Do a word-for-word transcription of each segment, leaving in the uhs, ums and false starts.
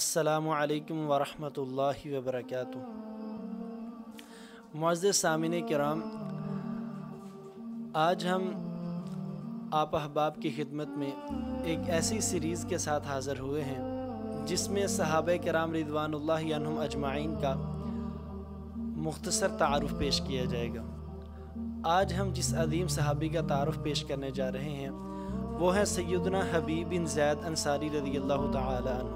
السلام علیکم ورحمۃ اللہ وبرکاتہ۔ معزز سامعین کرام، آج ہم آپ احباب کی خدمت میں ایک ایسی سیریز کے ساتھ حاضر ہوئے ہیں جس میں صحابہ کرام رضوان اللہ عنہم اجمعین کا مختصر تعارف پیش کیا جائے گا۔ آج ہم جس عظیم صحابی کا تعارف پیش کرنے جا رہے ہیں وہ ہے سیدنا حبیب بن زید انصاری رضی اللہ تعالی عنہ۔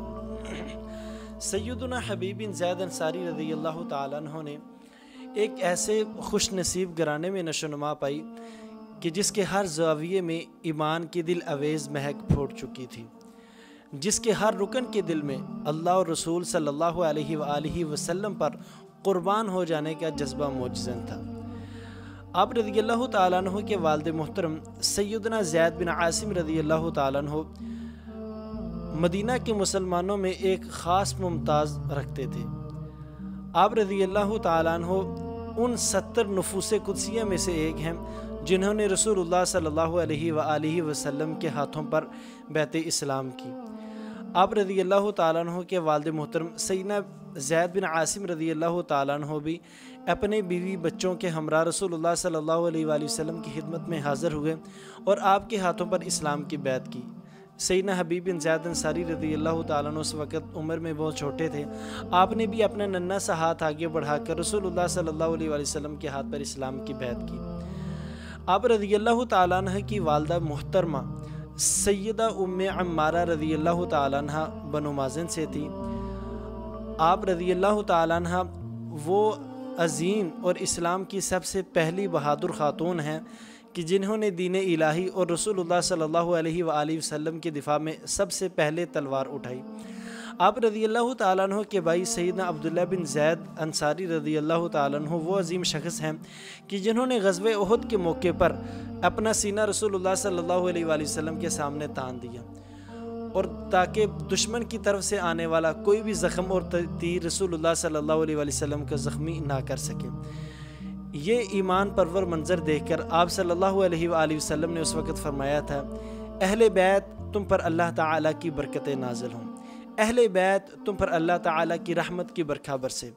سیدنا حبیب بن زید انصاری رضی اللہ تعالی عنہ نے ایک ایسے خوش نصیب گھرانے میں نشو نما پائی کہ جس کے ہر زاویے میں ایمان کی دل اویز مہک پھوٹ چکی تھی، جس کے ہر رکن کے دل میں اللہ اور رسول صلی اللہ علیہ وآلہ وسلم پر قربان ہو جانے کا جذبہ موجزن تھا۔ آپ رضی اللہ تعالیٰ عنہ کے والد محترم سیدنا زید بن عاصم رضی اللہ تعالیٰ عنہ مدینہ کے مسلمانوں میں ایک خاص ممتاز رکھتے تھے۔ آپ رضی اللہ تعالیٰ عنہ ان ستر نفوس قدسیہ میں سے ایک ہیں جنہوں نے رسول اللہ صلی اللہ علیہ وآلہ وسلم کے ہاتھوں پر بیعت اسلام کی۔ آپ رضی اللہ تعالیٰ عنہ کے والد محترم سیدنا زید بن عاصم رضی اللہ تعالیٰ عنہ بھی اپنے بیوی بچوں کے ہمراہ رسول اللہ صلی اللہ علیہ وآلہ وسلم کی خدمت میں حاضر ہوئے اور آپ کے ہاتھوں پر اسلام کی بیعت کی۔ سیدنا حبیب بن زید انصاری رضی اللہ تعالیٰ عنہ اس وقت عمر میں بہت چھوٹے تھے۔ آپ نے بھی اپنا ننھا سا ہاتھ آگے بڑھا کر رسول اللہ صلی اللہ علیہ وآلہ وسلم کے ہاتھ پر اسلام کی بیعت کی۔ آپ رضی اللہ تعالیٰ عنہ کی والدہ محترمہ سیدہ ام عمارہ رضی اللہ تعالیٰ عنہ بنو مازن سے تھی۔ آپ رضی اللہ تعالیٰ عنہ وہ عظیم اور اسلام کی سب سے پہلی بہادر خاتون ہیں کہ جنہوں نے دین الہی اور رسول اللہ صلی اللہ علیہ وآلہ وسلم کے دفاع میں سب سے پہلے تلوار اٹھائی۔ آپ رضی اللہ تعالیٰ عنہ کے بھائی سیدنا عبداللہ بن زید انصاری رضی اللہ تعالیٰ عنہ وہ عظیم شخص ہیں کہ جنہوں نے غزوہ احد کے موقع پر اپنا سینہ رسول اللہ صلی اللہ علیہ وآلہ وسلم کے سامنے تان دیا، اور تاکہ دشمن کی طرف سے آنے والا کوئی بھی زخم اور تیر رسول اللہ صلی اللہ علیہ وآلہ وسلم کو زخمی نہ کر سکے۔ یہ ایمان پرور منظر دیکھ کر آپ صلی اللہ علیہ وآلہ وسلم نے اس وقت فرمایا تھا، اہل بیت تم پر اللہ تعالیٰ کی برکتیں نازل ہوں، اہل بیت تم پر اللہ تعالیٰ کی رحمت کی برکھا برسے۔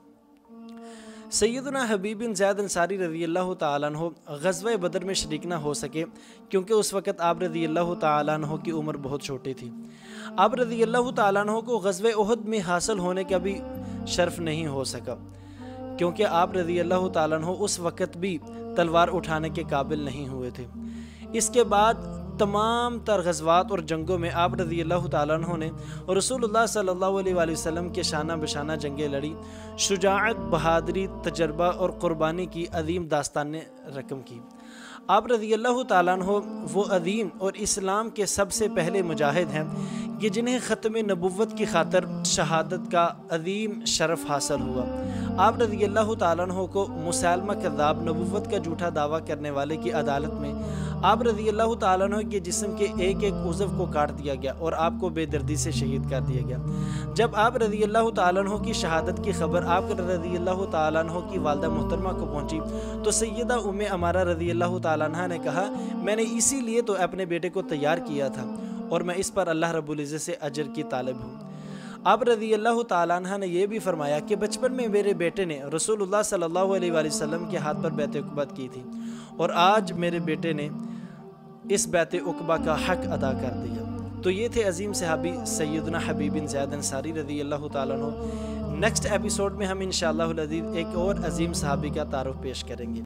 سیدنا حبیب بن زید انصاری رضی اللہ تعالیٰ عنہ غزوہ بدر میں شریک نہ ہو سکے کیونکہ اس وقت آپ رضی اللہ تعالیٰ عنہ کی عمر بہت چھوٹی تھی۔ آپ رضی اللہ تعالیٰ عنہ کو غزوہ احد میں حاصل ہونے کا بھی شرف نہیں ہو سکا کیونکہ آپ رضی اللہ تعالیٰ عنہ اس وقت بھی تلوار اٹھانے کے قابل نہیں ہوئے تھے۔ اس کے بعد تمام تر غزوات اور جنگوں میں آپ رضی اللہ تعالیٰ عنہ نے رسول اللہ صلی اللہ علیہ وآلہ وسلم کے شانہ بشانہ جنگیں لڑی، شجاعت، بہادری، تجربہ اور قربانی کی عظیم داستانیں رقم کی۔ آپ رضی اللہ تعالیٰ عنہ وہ عظیم اور اسلام کے سب سے پہلے مجاہد ہیں کہ جنہیں ختم نبوت کی خاطر شہادت کا عظیم شرف حاصل ہوا۔ آپ رضی اللہ تعالیٰ عنہ کو مسیلمہ کذاب نبوت کا جھوٹا دعویٰ کرنے والے کی عدالت میں آپ رضی اللہ تعالیٰ عنہ کے جسم کے ایک ایک عضو کو کاٹ دیا گیا اور آپ کو بے دردی سے شہید کر دیا گیا۔ جب آپ رضی اللہ تعالیٰ عنہ کی شہادت کی خبر آپ رضی اللہ تعالیٰ عنہ کی والدہ محترمہ کو پہنچی تو سیدہ ام عمارہ رضی اللہ تعالیٰ عنہ نے کہا، میں نے اسی لیے تو اپنے بیٹے کو تیار کیا تھا اور میں اس پر اللہ رب العزت سے اجر کی طالب ہوں۔ آپ رضی اللہ تعالیٰ عنہ نے یہ بھی فرمایا کہ بچپن میں میرے بیٹے نے رسول اللہ صلی اللہ علیہ وآلہ وسلم کے ہاتھ پر بیعت عقبہ کی تھی اور آج میرے بیٹے نے اس بیعت عقبہ کا حق ادا کر دیا۔ تو یہ تھے عظیم صحابی سیدنا حبیب بن زید انصاری رضی اللہ تعالیٰ عنہ۔ نیکسٹ ایپیسوڈ میں ہم انشاءاللہ العزیز ایک اور عظیم صحابی کا تعارف پیش کریں گے۔